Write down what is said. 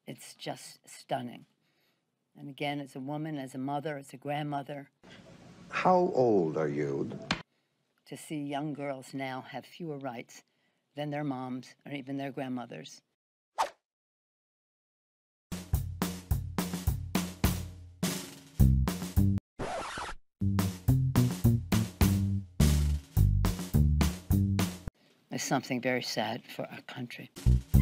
It's just stunning. And again, as a woman, as a mother, as a grandmother, How old are you? to see young girls now have fewer rights than their moms or even their grandmothers. Is something very sad for our country.